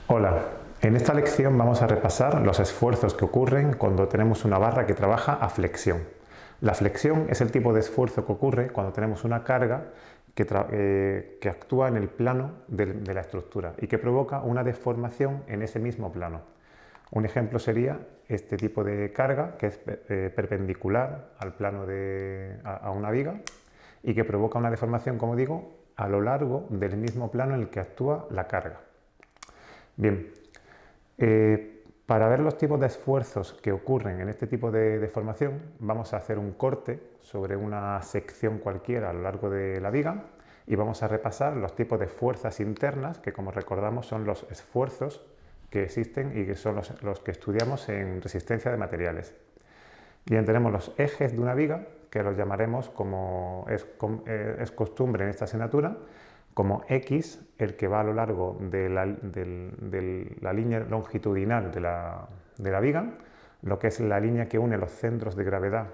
Hola, en esta lección vamos a repasar los esfuerzos que ocurren cuando tenemos una barra que trabaja a flexión. La flexión es el tipo de esfuerzo que ocurre cuando tenemos una carga que actúa en el plano de la estructura y que provoca una deformación en ese mismo plano. Un ejemplo sería este tipo de carga que es perpendicular al plano a una viga y que provoca una deformación, como digo, a lo largo del mismo plano en el que actúa la carga. Bien, para ver los tipos de esfuerzos que ocurren en este tipo de deformación, vamos a hacer un corte sobre una sección cualquiera a lo largo de la viga y vamos a repasar los tipos de fuerzas internas, que como recordamos son los esfuerzos que existen y que son los que estudiamos en resistencia de materiales. Bien, tenemos los ejes de una viga, que los llamaremos, como es costumbre en esta asignatura, como X, el que va a lo largo de la línea longitudinal de la viga, lo que es la línea que une los centros de gravedad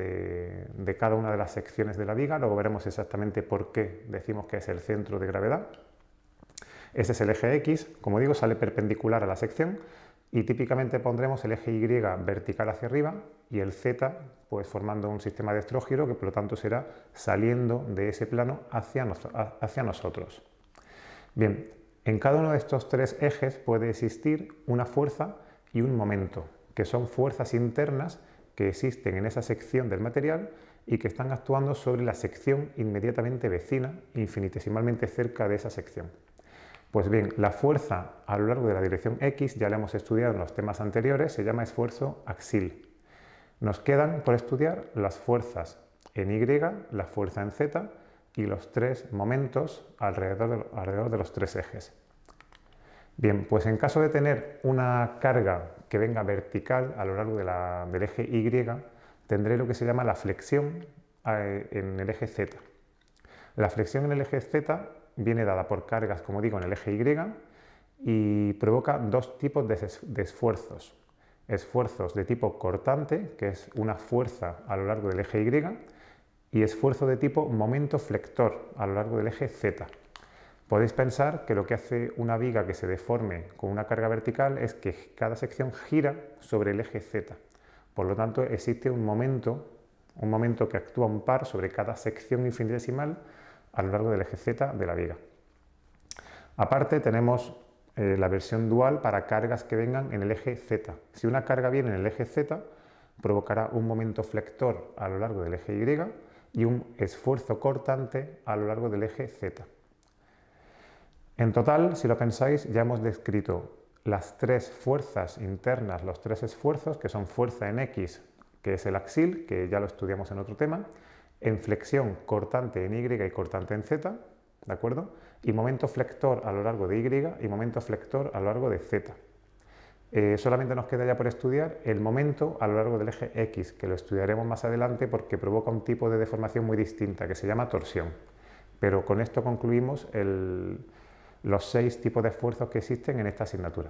de cada una de las secciones de la viga. Luego veremos exactamente por qué decimos que es el centro de gravedad. Ese es el eje X, como digo, sale perpendicular a la sección y típicamente pondremos el eje Y vertical hacia arriba y el Z pues formando un sistema de estrógiro que por lo tanto será saliendo de ese plano hacia nosotros. Bien, en cada uno de estos tres ejes puede existir una fuerza y un momento, que son fuerzas internas que existen en esa sección del material y que están actuando sobre la sección inmediatamente vecina, infinitesimalmente cerca de esa sección. Pues bien, la fuerza a lo largo de la dirección X, ya la hemos estudiado en los temas anteriores, se llama esfuerzo axil. Nos quedan por estudiar las fuerzas en Y, la fuerza en Z y los tres momentos alrededor de los tres ejes. Bien, pues en caso de tener una carga que venga vertical a lo largo del eje Y, tendré lo que se llama la flexión en el eje Z. La flexión en el eje Z viene dada por cargas, como digo, en el eje Y y provoca dos tipos de esfuerzos. Esfuerzos de tipo cortante, que es una fuerza a lo largo del eje Y, y esfuerzo de tipo momento flector a lo largo del eje Z. Podéis pensar que lo que hace una viga que se deforme con una carga vertical es que cada sección gira sobre el eje Z. Por lo tanto, existe un momento que actúa un par sobre cada sección infinitesimal a lo largo del eje Z de la viga. Aparte tenemos la versión dual para cargas que vengan en el eje Z. Si una carga viene en el eje Z, provocará un momento flector a lo largo del eje Y y un esfuerzo cortante a lo largo del eje Z. En total, si lo pensáis, ya hemos descrito las tres fuerzas internas, los tres esfuerzos, que son fuerza en X, que es el axil, que ya lo estudiamos en otro tema, en flexión cortante en Y y cortante en Z, ¿de acuerdo? Y momento flector a lo largo de Y y momento flector a lo largo de Z. Solamente nos queda ya por estudiar el momento a lo largo del eje X, que lo estudiaremos más adelante porque provoca un tipo de deformación muy distinta, que se llama torsión. Pero con esto concluimos los 6 tipos de esfuerzos que existen en esta asignatura.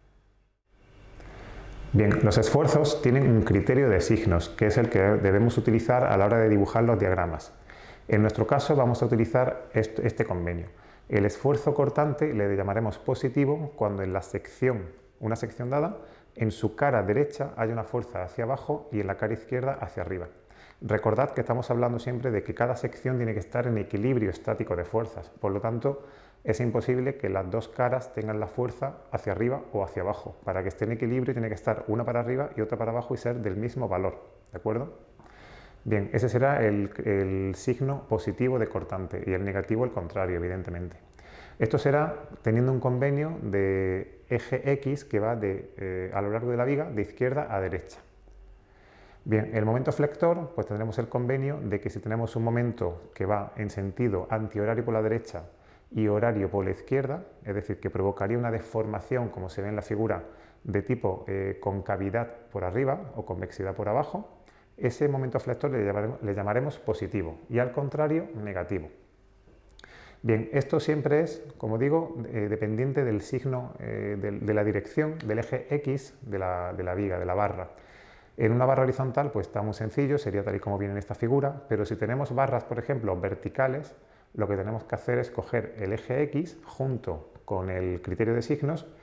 Bien, los esfuerzos tienen un criterio de signos, que es el que debemos utilizar a la hora de dibujar los diagramas. En nuestro caso vamos a utilizar este convenio. El esfuerzo cortante le llamaremos positivo cuando en una sección dada, en su cara derecha hay una fuerza hacia abajo y en la cara izquierda hacia arriba. Recordad que estamos hablando siempre de que cada sección tiene que estar en equilibrio estático de fuerzas, por lo tanto es imposible que las dos caras tengan la fuerza hacia arriba o hacia abajo. Para que esté en equilibrio tiene que estar una para arriba y otra para abajo y ser del mismo valor, ¿de acuerdo? Bien, ese será el signo positivo de cortante y el negativo el contrario, evidentemente. Esto será teniendo un convenio de eje X que va a lo largo de la viga de izquierda a derecha. Bien, el momento flector, pues tendremos el convenio de que si tenemos un momento que va en sentido antihorario por la derecha y horario por la izquierda, es decir, que provocaría una deformación, como se ve en la figura, de tipo concavidad por arriba o convexidad por abajo, ese momento flector le llamaremos positivo y al contrario, negativo. Bien, esto siempre es, como digo, dependiente del signo de la dirección del eje X de la viga, de la barra. En una barra horizontal pues está muy sencillo, sería tal y como viene en esta figura, pero si tenemos barras, por ejemplo, verticales, lo que tenemos que hacer es coger el eje X junto con el criterio de signos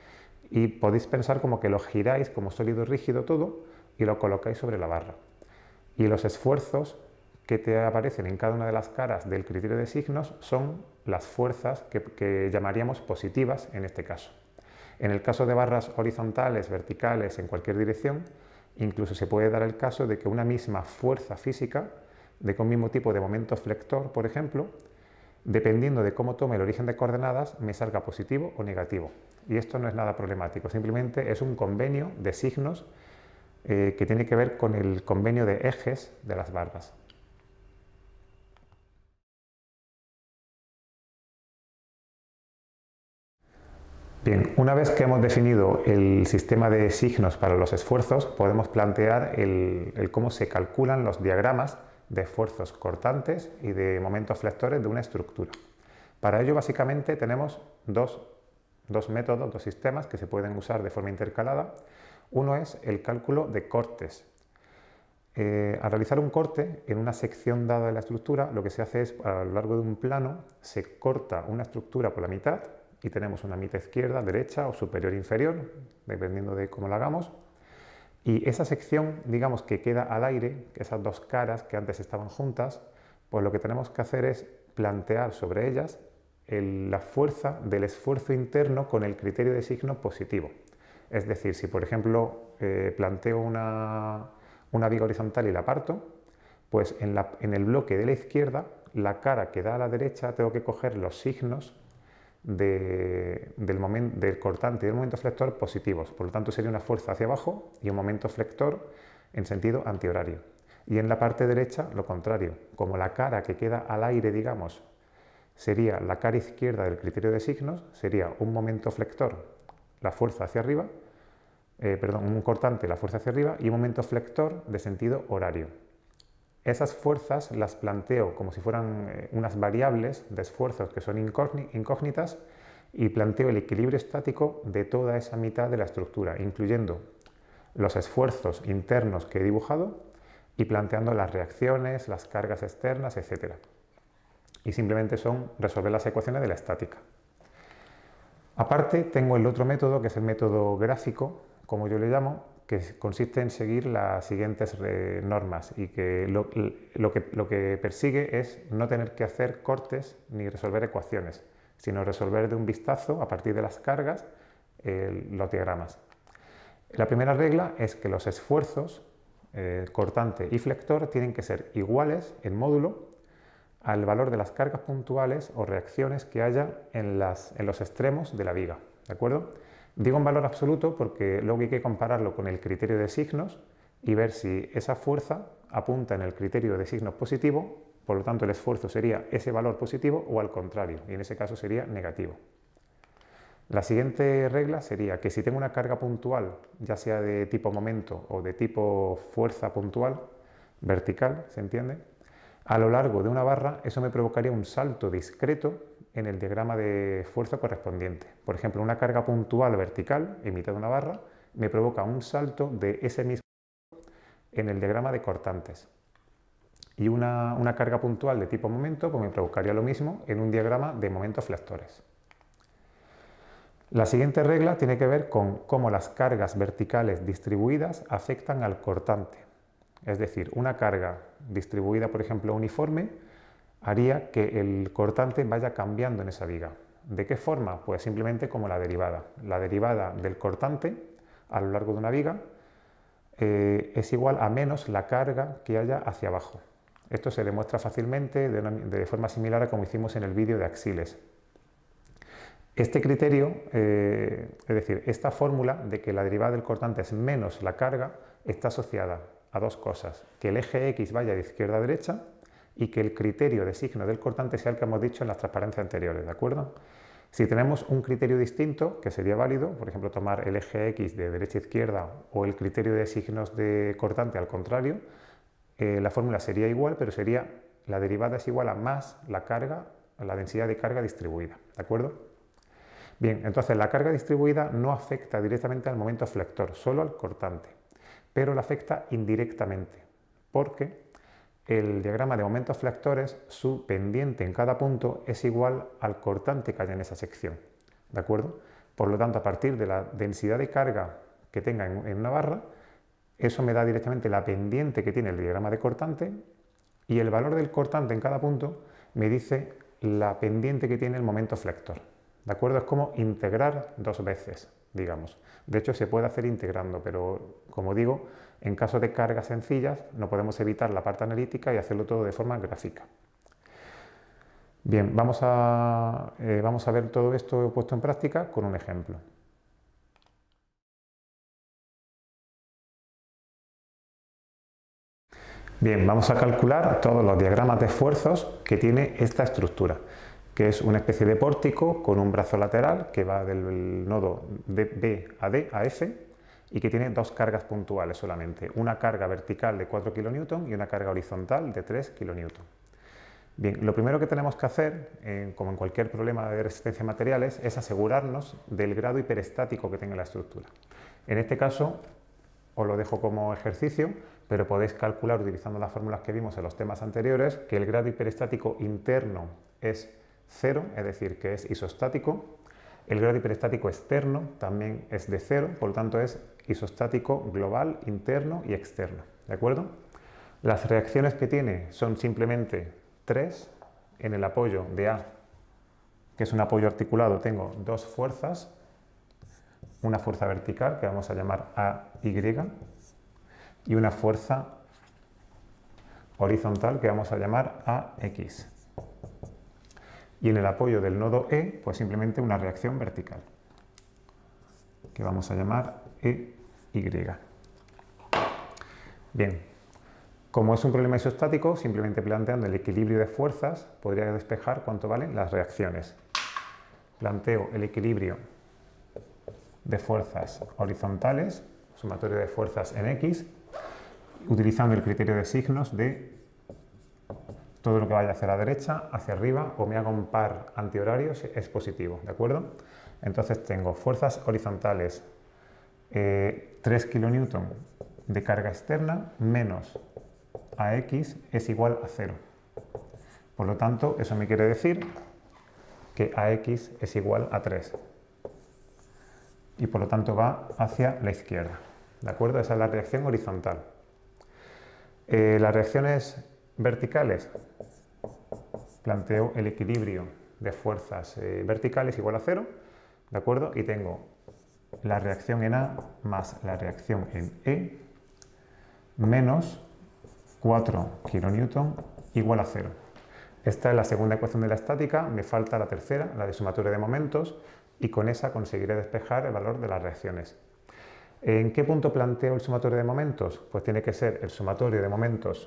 y podéis pensar como que lo giráis como sólido rígido todo y lo colocáis sobre la barra. Y los esfuerzos que te aparecen en cada una de las caras del criterio de signos son las fuerzas que llamaríamos positivas en este caso. En el caso de barras horizontales, verticales, en cualquier dirección, incluso se puede dar el caso de que una misma fuerza física, de que un mismo tipo de momento flector, por ejemplo, dependiendo de cómo tome el origen de coordenadas, me salga positivo o negativo. Y esto no es nada problemático, simplemente es un convenio de signos que tiene que ver con el convenio de ejes de las barras. Bien, una vez que hemos definido el sistema de signos para los esfuerzos, podemos plantear el cómo se calculan los diagramas de esfuerzos cortantes y de momentos flectores de una estructura. Para ello, básicamente, tenemos dos métodos, dos sistemas que se pueden usar de forma intercalada. Uno es el cálculo de cortes. Al realizar un corte en una sección dada de la estructura, lo que se hace es, a lo largo de un plano, se corta una estructura por la mitad y tenemos una mitad izquierda, derecha o superior inferior, dependiendo de cómo la hagamos. Y esa sección, digamos que queda al aire, esas dos caras que antes estaban juntas, pues lo que tenemos que hacer es plantear sobre ellas la fuerza del esfuerzo interno con el criterio de signo positivo. Es decir, si por ejemplo planteo una viga horizontal y la parto, pues en el bloque de la izquierda, la cara que da a la derecha, tengo que coger los signos del cortante y del momento flector positivos. Por lo tanto, sería una fuerza hacia abajo y un momento flector en sentido antihorario. Y en la parte derecha, lo contrario. Como la cara que queda al aire, digamos, sería la cara izquierda del criterio de signos, sería un momento flector, la fuerza hacia arriba, un cortante, la fuerza hacia arriba, y un momento flector de sentido horario. Esas fuerzas las planteo como si fueran unas variables de esfuerzos que son incógnitas y planteo el equilibrio estático de toda esa mitad de la estructura, incluyendo los esfuerzos internos que he dibujado y planteando las reacciones, las cargas externas, etc. Y simplemente son resolver las ecuaciones de la estática. Aparte, tengo el otro método, que es el método gráfico, como yo le llamo, que consiste en seguir las siguientes normas y que lo que persigue es no tener que hacer cortes ni resolver ecuaciones, sino resolver de un vistazo, a partir de las cargas, los diagramas. La primera regla es que los esfuerzos, cortante y flector, tienen que ser iguales en módulo al valor de las cargas puntuales o reacciones que haya en los extremos de la viga, ¿de acuerdo? Digo en valor absoluto porque luego hay que compararlo con el criterio de signos y ver si esa fuerza apunta en el criterio de signos positivo, por lo tanto el esfuerzo sería ese valor positivo o al contrario, y en ese caso sería negativo. La siguiente regla sería que si tengo una carga puntual, ya sea de tipo momento o de tipo fuerza puntual, vertical, ¿se entiende? A lo largo de una barra, eso me provocaría un salto discreto en el diagrama de fuerza correspondiente. Por ejemplo, una carga puntual vertical en mitad de una barra me provoca un salto de ese mismo en el diagrama de cortantes. Y una carga puntual de tipo momento pues me provocaría lo mismo en un diagrama de momentos flectores. La siguiente regla tiene que ver con cómo las cargas verticales distribuidas afectan al cortante. Es decir, una carga distribuida, por ejemplo, uniforme, haría que el cortante vaya cambiando en esa viga. ¿De qué forma? Pues simplemente como la derivada. La derivada del cortante a lo largo de una viga es igual a menos la carga que haya hacia abajo. Esto se demuestra fácilmente de forma similar a como hicimos en el vídeo de axiles. Este criterio, es decir, esta fórmula de que la derivada del cortante es menos la carga, está asociada a dos cosas: que el eje X vaya de izquierda a derecha y que el criterio de signo del cortante sea el que hemos dicho en las transparencias anteriores, ¿de acuerdo? Si tenemos un criterio distinto, que sería válido, por ejemplo, tomar el eje X de derecha a izquierda o el criterio de signos de cortante al contrario, la fórmula sería igual, pero sería la derivada es igual a más la carga, la densidad de carga distribuida, ¿de acuerdo? Bien, entonces la carga distribuida no afecta directamente al momento flector, solo al cortante, pero la afecta indirectamente, porque el diagrama de momentos flectores, su pendiente en cada punto es igual al cortante que haya en esa sección, ¿de acuerdo? Por lo tanto, a partir de la densidad de carga que tenga en una barra, eso me da directamente la pendiente que tiene el diagrama de cortante, y el valor del cortante en cada punto me dice la pendiente que tiene el momento flector. ¿De acuerdo? Es como integrar dos veces, digamos. De hecho, se puede hacer integrando, pero como digo, en caso de cargas sencillas no podemos evitar la parte analítica y hacerlo todo de forma gráfica. Bien, vamos a ver todo esto puesto en práctica con un ejemplo. Bien, vamos a calcular todos los diagramas de esfuerzos que tiene esta estructura, que es una especie de pórtico con un brazo lateral que va del nodo de B a D a F y que tiene dos cargas puntuales solamente, una carga vertical de 4 kN y una carga horizontal de 3 kN. Bien, lo primero que tenemos que hacer, como en cualquier problema de resistencia a materiales, es asegurarnos del grado hiperestático que tenga la estructura. En este caso, os lo dejo como ejercicio, pero podéis calcular utilizando las fórmulas que vimos en los temas anteriores que el grado hiperestático interno es 0, es decir, que es isostático. El grado hiperestático externo también es de 0, por lo tanto es isostático global, interno y externo. ¿De acuerdo? Las reacciones que tiene son simplemente 3. En el apoyo de A, que es un apoyo articulado, tengo dos fuerzas. Una fuerza vertical, que vamos a llamar AY, y una fuerza horizontal, que vamos a llamar AX. Y en el apoyo del nodo E, pues simplemente una reacción vertical, que vamos a llamar EY. Bien, como es un problema isostático, simplemente planteando el equilibrio de fuerzas, podría despejar cuánto valen las reacciones. Planteo el equilibrio de fuerzas horizontales, sumatorio de fuerzas en X, utilizando el criterio de signos de todo lo que vaya hacia la derecha, hacia arriba, o me haga un par antihorario es positivo, ¿de acuerdo? Entonces tengo fuerzas horizontales 3 kN de carga externa menos AX es igual a 0. Por lo tanto, eso me quiere decir que AX es igual a 3. Y por lo tanto va hacia la izquierda. ¿De acuerdo? Esa es la reacción horizontal. Las reacciones verticales, planteo el equilibrio de fuerzas verticales igual a 0, ¿de acuerdo? Y tengo la reacción en A más la reacción en E menos 4 kN igual a 0. Esta es la segunda ecuación de la estática, me falta la tercera, la de sumatorio de momentos, y con esa conseguiré despejar el valor de las reacciones. ¿En qué punto planteo el sumatorio de momentos? Pues tiene que ser el sumatorio de momentos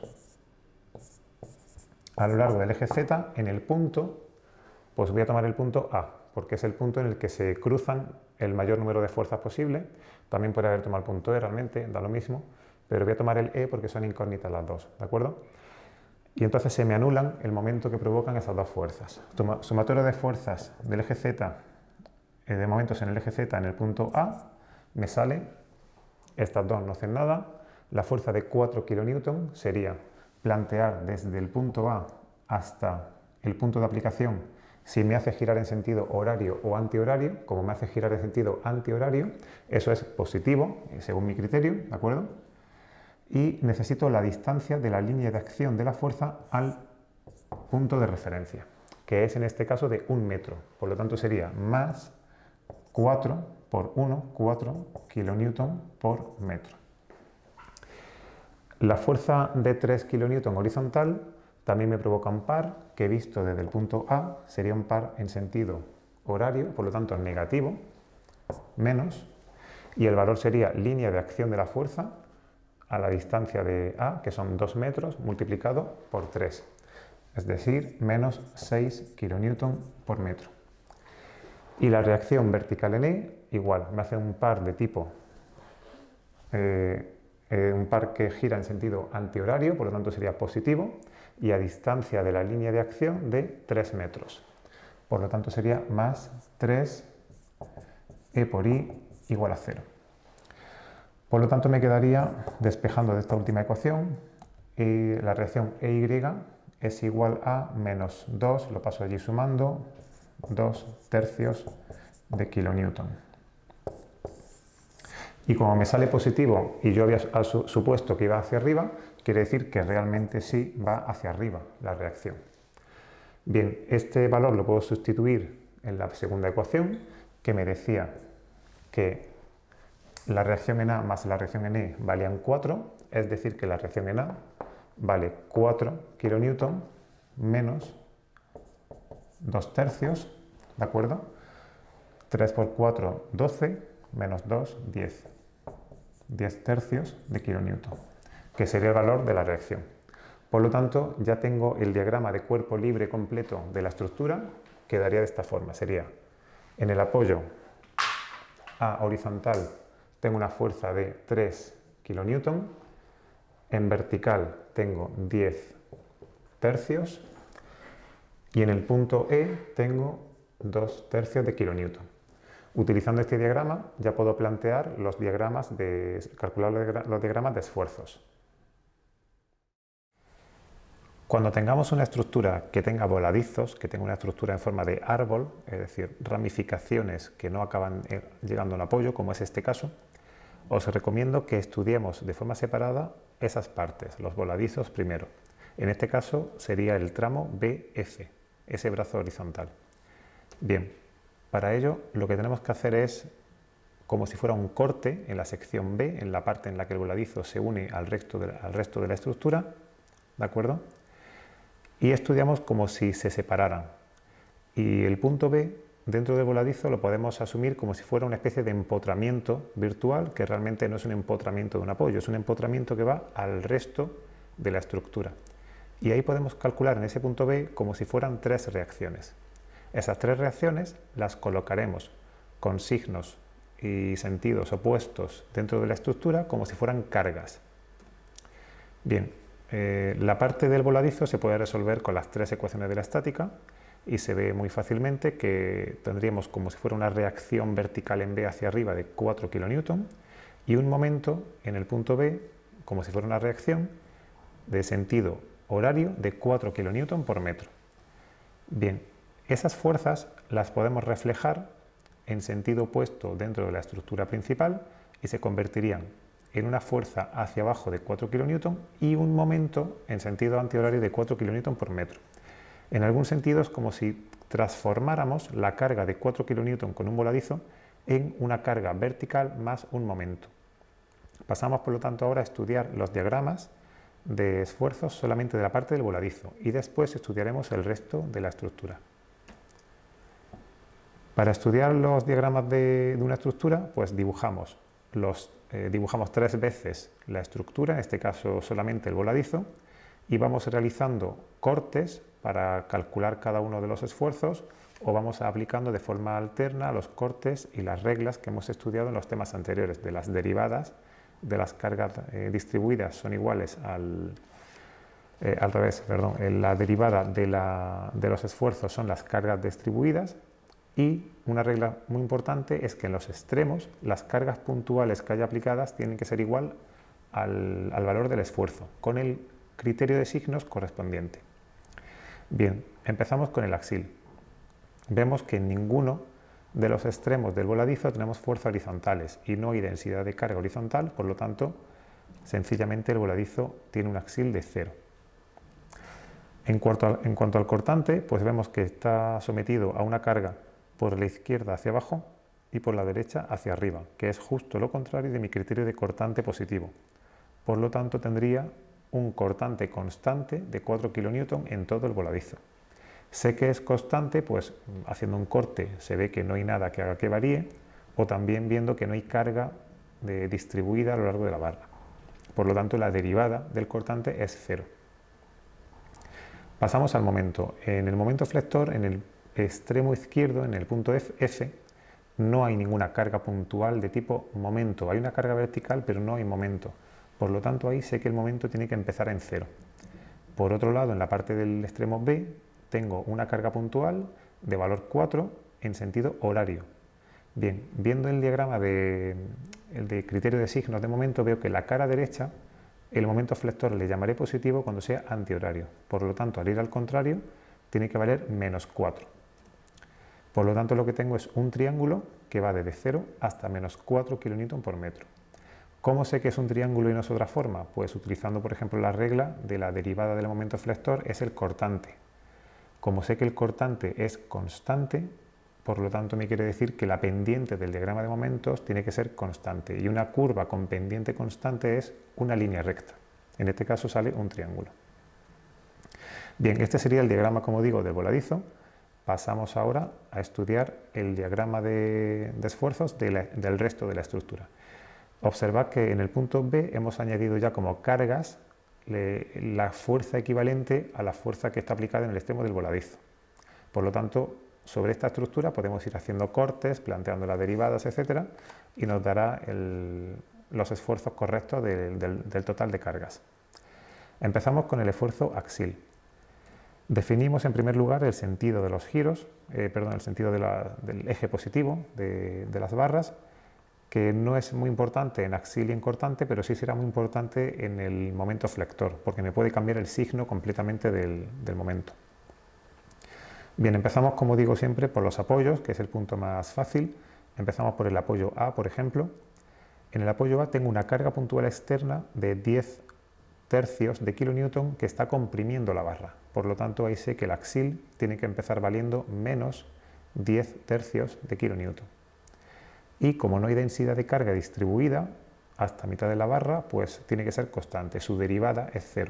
a lo largo del eje Z. En el punto, pues voy a tomar el punto A, porque es el punto en el que se cruzan el mayor número de fuerzas posible. También puede haber tomado el punto E, realmente, da lo mismo, pero voy a tomar el E porque son incógnitas las dos, ¿de acuerdo? Y entonces se me anulan el momento que provocan esas dos fuerzas. Sumatorio de fuerzas del eje Z, de momentos en el eje Z en el punto A, me sale, estas dos no hacen nada, la fuerza de 4 kN sería plantear desde el punto A hasta el punto de aplicación si me hace girar en sentido horario o antihorario. Como me hace girar en sentido antihorario, eso es positivo, según mi criterio, ¿de acuerdo? Y necesito la distancia de la línea de acción de la fuerza al punto de referencia, que es en este caso de 1 metro. Por lo tanto sería más 4 por 1, 4 kN por metro. La fuerza de 3 kN horizontal también me provoca un par que, visto desde el punto A, sería un par en sentido horario, por lo tanto negativo, menos, y el valor sería línea de acción de la fuerza a la distancia de A, que son 2 metros, multiplicado por 3, es decir, menos 6 kN por metro. Y la reacción vertical en E, igual, me hace un par de tipo, un par que gira en sentido antihorario, por lo tanto sería positivo, y a distancia de la línea de acción de 3 metros. Por lo tanto sería más 3 E por I igual a 0. Por lo tanto me quedaría, despejando de esta última ecuación, la reacción EY es igual a menos 2, lo paso allí sumando, 2 tercios de kilonewton. Y como me sale positivo y yo había supuesto que iba hacia arriba, quiere decir que realmente sí va hacia arriba la reacción. Bien, este valor lo puedo sustituir en la segunda ecuación, que me decía que la reacción en A más la reacción en E valían 4, es decir, que la reacción en A vale 4 kilonewton menos 2 tercios, ¿de acuerdo? 3 por 4, 12, menos 2, 10. 10 tercios de kilonewton, que sería el valor de la reacción. Por lo tanto, ya tengo el diagrama de cuerpo libre completo de la estructura, quedaría de esta forma. Sería, en el apoyo A horizontal tengo una fuerza de 3 kilonewton, en vertical tengo 10 tercios y en el punto E tengo 2 tercios de kilonewton. Utilizando este diagrama ya puedo plantear los diagramas calcular los diagramas de esfuerzos. Cuando tengamos una estructura que tenga voladizos, que tenga una estructura en forma de árbol, es decir, ramificaciones que no acaban llegando a un apoyo, como es este caso, os recomiendo que estudiemos de forma separada esas partes, los voladizos primero. En este caso sería el tramo BF, ese brazo horizontal. Bien, para ello lo que tenemos que hacer es, como si fuera un corte en la sección B, en la parte en la que el voladizo se une al resto de la estructura, ¿de acuerdo? Y estudiamos como si se separaran. Y el punto B, dentro del voladizo, lo podemos asumir como si fuera una especie de empotramiento virtual, que realmente no es un empotramiento de un apoyo, es un empotramiento que va al resto de la estructura. Y ahí podemos calcular en ese punto B como si fueran 3 reacciones. Esas 3 reacciones las colocaremos con signos y sentidos opuestos dentro de la estructura como si fueran cargas. Bien, la parte del voladizo se puede resolver con las 3 ecuaciones de la estática y se ve muy fácilmente que tendríamos como si fuera una reacción vertical en B hacia arriba de 4 kilonewton y un momento en el punto B como si fuera una reacción de sentido horario de 4 kilonewton por metro. Bien, esas fuerzas las podemos reflejar en sentido opuesto dentro de la estructura principal y se convertirían en una fuerza hacia abajo de 4 kilonewton y un momento en sentido antihorario de 4 kilonewton por metro. En algún sentido es como si transformáramos la carga de 4 kilonewton con un voladizo en una carga vertical más un momento. Pasamos por lo tanto ahora a estudiar los diagramas de esfuerzos solamente de la parte del voladizo y después estudiaremos el resto de la estructura. Para estudiar los diagramas de una estructura, pues dibujamos 3 veces la estructura, en este caso solamente el voladizo, y vamos realizando cortes para calcular cada uno de los esfuerzos o vamos aplicando de forma alterna los cortes y las reglas que hemos estudiado en los temas anteriores, de las derivadas de las cargas distribuidas son iguales al revés, perdón, la derivada de los esfuerzos son las cargas distribuidas. Y una regla muy importante es que en los extremos las cargas puntuales que haya aplicadas tienen que ser igual al valor del esfuerzo, con el criterio de signos correspondiente. Bien, empezamos con el axil. Vemos que en ninguno de los extremos del voladizo tenemos fuerzas horizontales y no hay densidad de carga horizontal, por lo tanto, sencillamente el voladizo tiene un axil de 0. En cuanto al cortante, pues vemos que está sometido a una carga por la izquierda hacia abajo y por la derecha hacia arriba, que es justo lo contrario de mi criterio de cortante positivo. Por lo tanto, tendría un cortante constante de 4 kilonewton en todo el voladizo. Sé que es constante, pues haciendo un corte se ve que no hay nada que haga que varíe, o también viendo que no hay carga distribuida a lo largo de la barra. Por lo tanto, la derivada del cortante es 0. Pasamos al momento. En el momento flector, en el extremo izquierdo, en el punto F, no hay ninguna carga puntual de tipo momento. Hay una carga vertical, pero no hay momento. Por lo tanto, ahí sé que el momento tiene que empezar en 0. Por otro lado, en la parte del extremo B, tengo una carga puntual de valor 4 en sentido horario. Bien, viendo el diagrama de criterio de signos de momento, veo que la cara derecha, el momento flector le llamaré positivo cuando sea antihorario. Por lo tanto, al ir al contrario, tiene que valer menos 4. Por lo tanto, lo que tengo es un triángulo que va desde 0 hasta menos 4 kN por metro. ¿Cómo sé que es un triángulo y no es otra forma? Pues utilizando, por ejemplo, la regla de la derivada del momento flector es el cortante. Como sé que el cortante es constante, por lo tanto me quiere decir que la pendiente del diagrama de momentos tiene que ser constante, y una curva con pendiente constante es una línea recta. En este caso sale un triángulo. Bien, este sería el diagrama, como digo, del voladizo. Pasamos ahora a estudiar el diagrama de esfuerzos del resto de la estructura. Observad que en el punto B hemos añadido ya como cargas la fuerza equivalente a la fuerza que está aplicada en el extremo del voladizo. Por lo tanto, sobre esta estructura podemos ir haciendo cortes, planteando las derivadas, etc. y nos dará los esfuerzos correctos del total de cargas. Empezamos con el esfuerzo axil. Definimos en primer lugar el sentido de los giros, el sentido del eje positivo de las barras, que no es muy importante en axil y en cortante, pero sí será muy importante en el momento flector, porque me puede cambiar el signo completamente del momento. Bien, empezamos, como digo siempre, por los apoyos, que es el punto más fácil. Empezamos por el apoyo A, por ejemplo. En el apoyo A tengo una carga puntual externa de 10 tercios de kilonewton que está comprimiendo la barra. Por lo tanto, ahí sé que el axil tiene que empezar valiendo menos 10 tercios de kilonewton. Y como no hay densidad de carga distribuida hasta mitad de la barra, pues tiene que ser constante, su derivada es 0.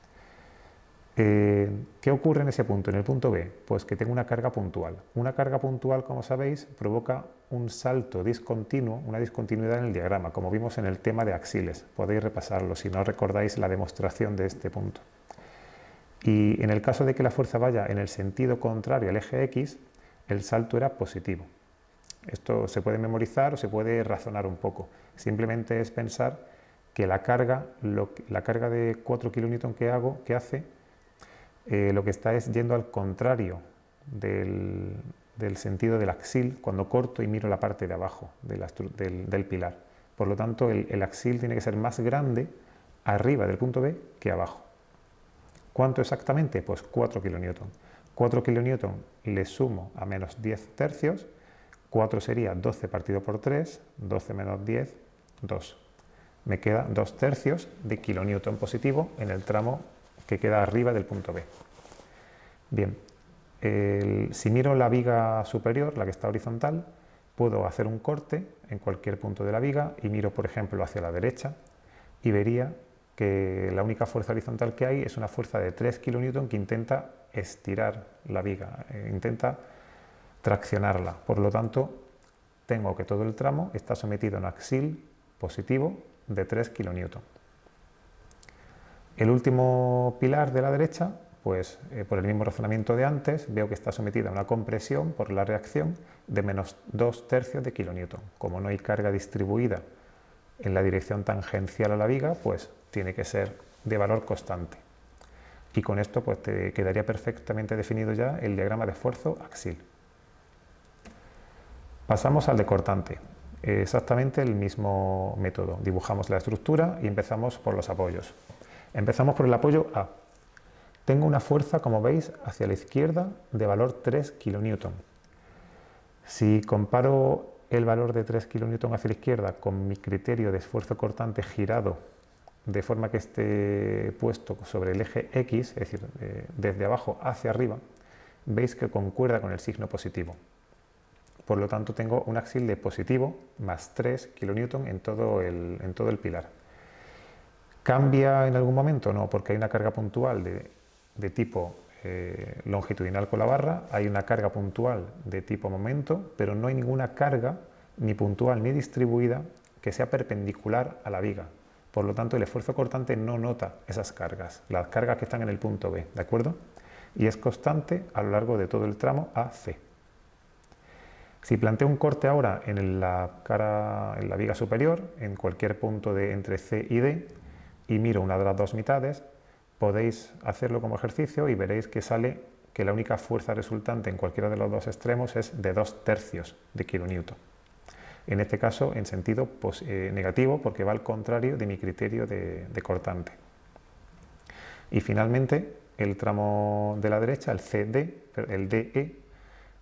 ¿Qué ocurre en ese punto, en el punto B? Pues que tengo una carga puntual. Una carga puntual, como sabéis, provoca un salto discontinuo, una discontinuidad en el diagrama, como vimos en el tema de axiles. Podéis repasarlo si no recordáis la demostración de este punto. Y en el caso de que la fuerza vaya en el sentido contrario al eje X, el salto era positivo. Esto se puede memorizar o se puede razonar un poco. Simplemente es pensar que la carga de 4 kN que hace, lo que está es yendo al contrario del sentido del axil cuando corto y miro la parte de abajo del pilar. Por lo tanto, el axil tiene que ser más grande arriba del punto B que abajo. ¿Cuánto exactamente? Pues 4 kN. 4 kN le sumo a menos 10 tercios. 4 sería 12 partido por 3, 12 menos 10, 2. Me queda 2 tercios de kilonewton positivo en el tramo que queda arriba del punto B. Bien, si miro la viga superior, la que está horizontal, puedo hacer un corte en cualquier punto de la viga y miro, por ejemplo, hacia la derecha y vería que la única fuerza horizontal que hay es una fuerza de 3 kN que intenta estirar la viga, intenta traccionarla. Por lo tanto, tengo que todo el tramo está sometido a un axil positivo de 3 kN. El último pilar de la derecha, pues por el mismo razonamiento de antes, veo que está sometida a una compresión por la reacción de menos 2 tercios de kilonewton. Como no hay carga distribuida en la dirección tangencial a la viga, pues tiene que ser de valor constante. Y con esto pues te quedaría perfectamente definido ya el diagrama de esfuerzo axil. Pasamos al de cortante. Exactamente el mismo método. Dibujamos la estructura y empezamos por los apoyos. Empezamos por el apoyo A. Tengo una fuerza, como veis, hacia la izquierda de valor 3 kN. Si comparo el valor de 3 kN hacia la izquierda con mi criterio de esfuerzo cortante girado de forma que esté puesto sobre el eje X, es decir, desde abajo hacia arriba, veis que concuerda con el signo positivo. Por lo tanto, tengo un axil de positivo más 3 kN en todo el pilar. ¿Cambia en algún momento? No, porque hay una carga puntual de tipo longitudinal con la barra, hay una carga puntual de tipo momento, pero no hay ninguna carga ni puntual ni distribuida que sea perpendicular a la viga. Por lo tanto, el esfuerzo cortante no nota esas cargas, las cargas que están en el punto B, ¿de acuerdo? Y es constante a lo largo de todo el tramo AC. Si planteo un corte ahora en la viga superior, en cualquier punto entre C y D, y miro una de las dos mitades, podéis hacerlo como ejercicio y veréis que sale que la única fuerza resultante en cualquiera de los dos extremos es de 2 tercios de kilonewton. En este caso, en sentido negativo, porque va al contrario de mi criterio de cortante. Y finalmente, el tramo de la derecha, el DE,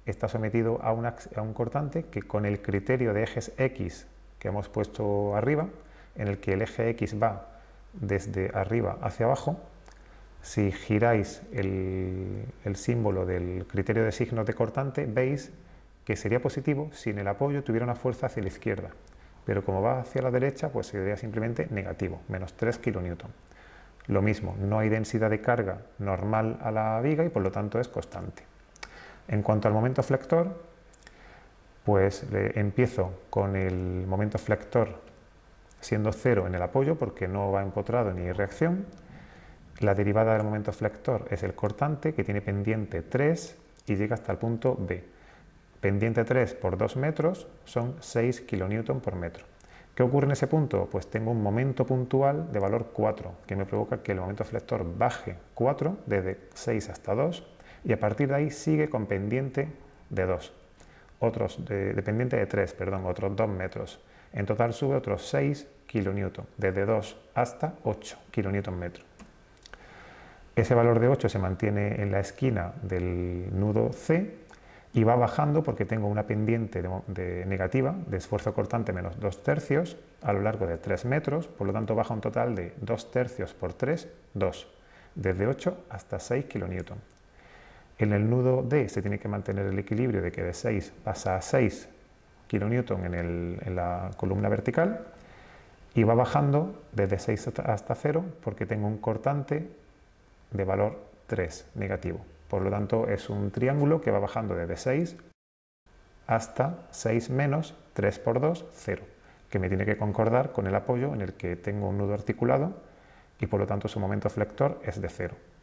está sometido a un cortante que, con el criterio de ejes X que hemos puesto arriba, en el que el eje X va desde arriba hacia abajo, si giráis el símbolo del criterio de signos de cortante, veis que sería positivo si en el apoyo tuviera una fuerza hacia la izquierda, pero como va hacia la derecha, pues sería simplemente negativo, menos 3 kN. Lo mismo, no hay densidad de carga normal a la viga y por lo tanto es constante. En cuanto al momento flector, pues empiezo con el momento flector siendo 0 en el apoyo porque no va empotrado ni hay reacción. La derivada del momento flector es el cortante, que tiene pendiente 3 y llega hasta el punto B. Pendiente 3 por 2 metros son 6 kN por metro. ¿Qué ocurre en ese punto? Pues tengo un momento puntual de valor 4, que me provoca que el momento flector baje 4, desde 6 hasta 2, y a partir de ahí sigue con pendiente de 2. Pendiente de 3, otros 2 metros. En total sube otros 6 kN, desde 2 hasta 8 kN metro. Ese valor de 8 se mantiene en la esquina del nudo C y va bajando porque tengo una pendiente negativa de esfuerzo cortante menos 2/3 a lo largo de 3 metros, por lo tanto baja un total de 2/3 por 3, 2, desde 8 hasta 6 kN. En el nudo D se tiene que mantener el equilibrio de que de 6 pasa a 6 kN en la columna vertical y va bajando desde 6 hasta 0 porque tengo un cortante de valor 3 negativo. Por lo tanto, es un triángulo que va bajando desde 6 hasta 6 menos 3 por 2, 0, que me tiene que concordar con el apoyo en el que tengo un nudo articulado y por lo tanto su momento flector es de 0.